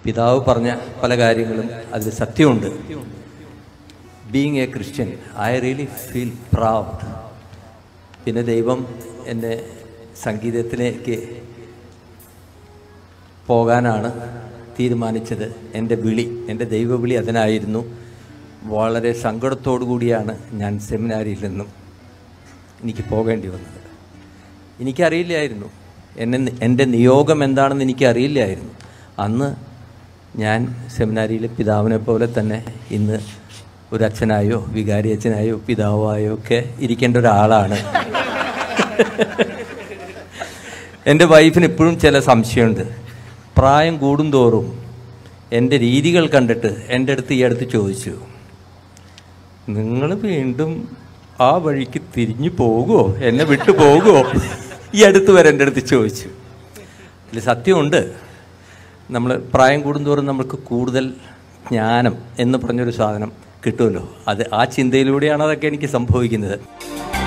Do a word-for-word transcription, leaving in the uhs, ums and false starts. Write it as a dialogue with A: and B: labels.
A: പിതാവ് പറഞ്ഞ പല കാര്യങ്ങളും അതിൽ സത്യമുണ്ട്. Being a Christian I really feel proud. പിന്നെ ദൈവം എന്നെ സംഗീതത്തിലേക്ക് പോകാനാണ് തീരുമാനിച്ചത്. എൻ്റെ വിളി, എൻ്റെ ദൈവവിളി അതിനായിരുന്നു. വളരെ സങ്കടത്തോടു കൂടിയാണ് ഞാൻ സെമിനാരിയിൽ നിന്നും എനിക്ക് പോകേണ്ടി വന്നത്. എനിക്കറിയില്ലായിരുന്നു എന്നെ എൻ്റെ നിയോഗം എന്താണെന്ന് എനിക്കറിയില്ലായിരുന്നു. അന്ന് ഞാൻ സെമിനാരിയിലെ പിതാവിനെ പോലെ തന്നെ ഇന്ന് ഒരു അച്ഛനായോ വികാരി അച്ഛനായോ പിതാവായോ ഒക്കെ ഇരിക്കേണ്ട ഒരാളാണ്. എൻ്റെ വൈഫിന് ഇപ്പോഴും ചില സംശയമുണ്ട്. പ്രായം കൂടുന്തോറും എൻ്റെ രീതികൾ കണ്ടിട്ട് എൻ്റെ അടുത്ത് ഈ അടുത്ത് ചോദിച്ചു, നിങ്ങൾ വീണ്ടും ആ വഴിക്ക് തിരിഞ്ഞു പോകുമോ, എന്നെ വിട്ടു പോകുമോ? ഈ അടുത്ത് വരെ എൻ്റെ അടുത്ത് ചോദിച്ചു. അതിൽ സത്യമുണ്ട്. നമ്മൾ പ്രായം കൂടുന്തോറും നമുക്ക് കൂടുതൽ ജ്ഞാനം എന്ന് പറഞ്ഞൊരു സാധനം കിട്ടുമല്ലോ. അത് ആ ചിന്തയിലൂടെയാണ് അതൊക്കെ എനിക്ക് സംഭവിക്കുന്നത്.